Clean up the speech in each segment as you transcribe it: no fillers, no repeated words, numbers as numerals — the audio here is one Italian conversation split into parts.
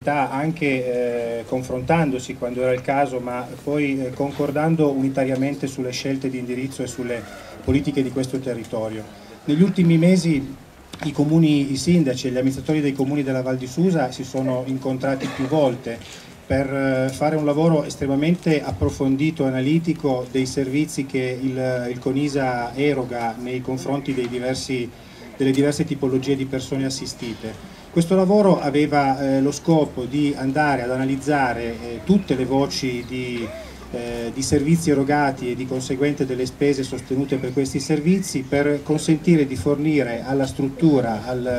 anche confrontandosi quando era il caso, ma poi concordando unitariamente sulle scelte di indirizzo e sulle politiche di questo territorio. Negli ultimi mesi i comuni, i sindaci e gli amministratori dei comuni della Val di Susa si sono incontrati più volte per fare un lavoro estremamente approfondito e analitico dei servizi che il CONISA eroga nei confronti delle diverse tipologie di persone assistite. Questo lavoro aveva lo scopo di andare ad analizzare tutte le voci di servizi erogati e di conseguente delle spese sostenute per questi servizi, per consentire di fornire alla struttura,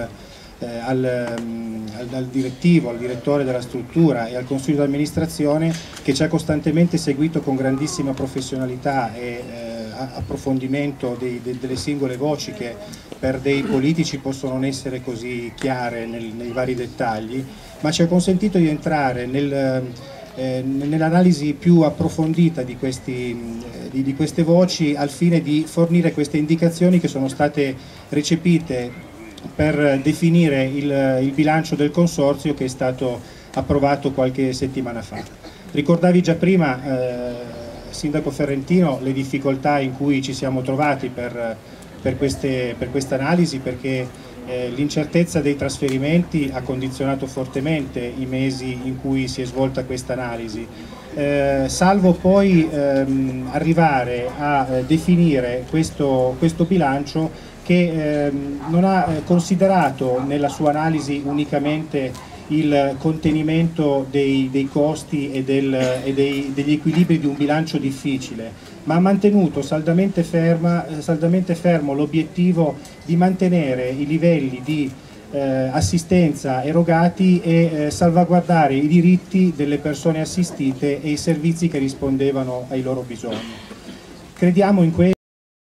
al direttivo, al direttore della struttura e al consiglio di amministrazione, che ci ha costantemente seguito con grandissima professionalità e approfondimento delle singole voci che per dei politici possono non essere così chiare nei vari dettagli, ma ci ha consentito di entrare nell'analisi più approfondita di queste voci, al fine di fornire queste indicazioni che sono state recepite per definire il bilancio del consorzio, che è stato approvato qualche settimana fa. Ricordavi già prima, Sindaco Ferrentino, le difficoltà in cui ci siamo trovati per questa analisi, perché l'incertezza dei trasferimenti ha condizionato fortemente i mesi in cui si è svolta questa analisi, salvo poi arrivare a definire questo bilancio che non ha considerato nella sua analisi unicamente il contenimento dei costi e degli equilibri di un bilancio difficile, ma ha mantenuto saldamente fermo l'obiettivo di mantenere i livelli di assistenza erogati e salvaguardare i diritti delle persone assistite e i servizi che rispondevano ai loro bisogni. Crediamo in questo.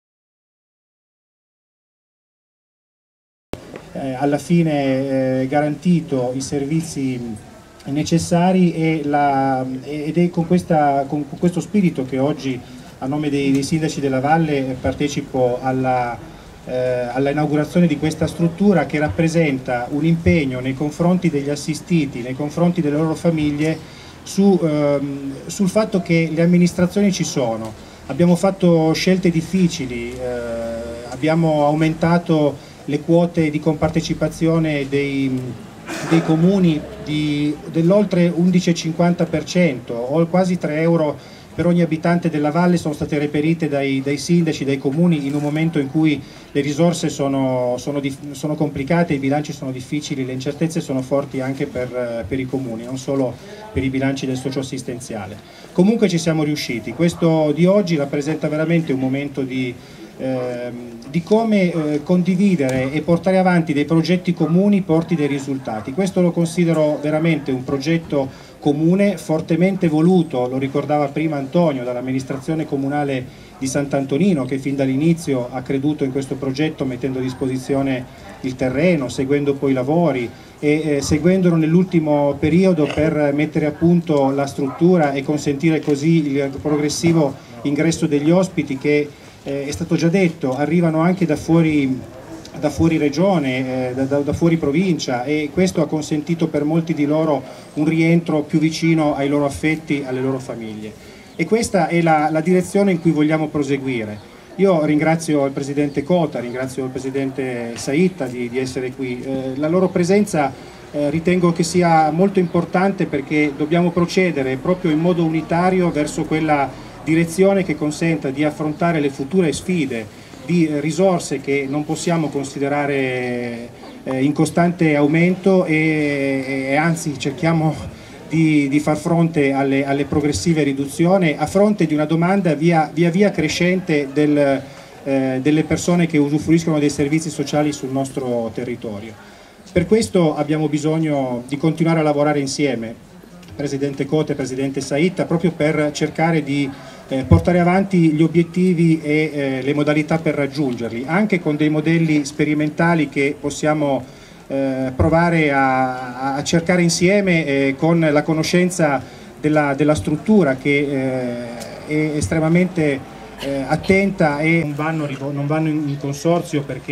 Alla fine garantito i servizi necessari ed è con questo spirito che oggi, a nome dei sindaci della Valle, partecipo alla inaugurazione di questa struttura, che rappresenta un impegno nei confronti degli assistiti, nei confronti delle loro famiglie, sul fatto che le amministrazioni ci sono. Abbiamo fatto scelte difficili, abbiamo aumentato le quote di compartecipazione dei comuni dell'oltre 11,50%, o quasi 3 euro per ogni abitante della valle sono state reperite dai sindaci, dai comuni, in un momento in cui le risorse sono complicate, i bilanci sono difficili, le incertezze sono forti anche per i comuni, non solo per i bilanci del socioassistenziale. Comunque ci siamo riusciti. Questo di oggi rappresenta veramente un momento di come condividere e portare avanti dei progetti comuni porti dei risultati. Questo lo considero veramente un progetto comune, fortemente voluto, lo ricordava prima Antonio, dall'amministrazione comunale di Sant'Antonino, che fin dall'inizio ha creduto in questo progetto, mettendo a disposizione il terreno, seguendo poi i lavori e seguendolo nell'ultimo periodo per mettere a punto la struttura e consentire così il progressivo ingresso degli ospiti che, è stato già detto, arrivano anche da fuori regione, da fuori provincia, e questo ha consentito per molti di loro un rientro più vicino ai loro affetti, alle loro famiglie. E questa è la direzione in cui vogliamo proseguire. Io ringrazio il Presidente Cota, ringrazio il Presidente Saitta di essere qui. La loro presenza ritengo che sia molto importante, perché dobbiamo procedere proprio in modo unitario verso quella direzione che consenta di affrontare le future sfide di risorse che non possiamo considerare in costante aumento e anzi cerchiamo di far fronte alle progressive riduzioni, a fronte di una domanda via via crescente delle persone che usufruiscono dei servizi sociali sul nostro territorio. Per questo abbiamo bisogno di continuare a lavorare insieme, Presidente Cota e Presidente Saitta, proprio per cercare di portare avanti gli obiettivi e le modalità per raggiungerli, anche con dei modelli sperimentali che possiamo provare a cercare insieme, con la conoscenza della struttura, che è estremamente attenta, e non vanno in consorzio perché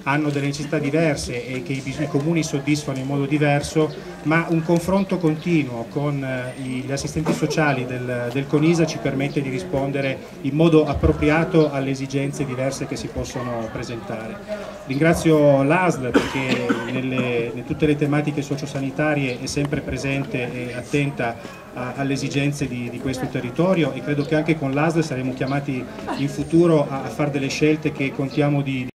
hanno delle necessità diverse e che i comuni soddisfano in modo diverso, ma un confronto continuo con gli assistenti sociali del CONISA ci permette di rispondere in modo appropriato alle esigenze diverse che si possono presentare. Ringrazio l'ASL perché in tutte le tematiche sociosanitarie è sempre presente e attenta alle esigenze di questo territorio, e credo che anche con l'ASL saremo chiamati in futuro a fare delle scelte che contiamo di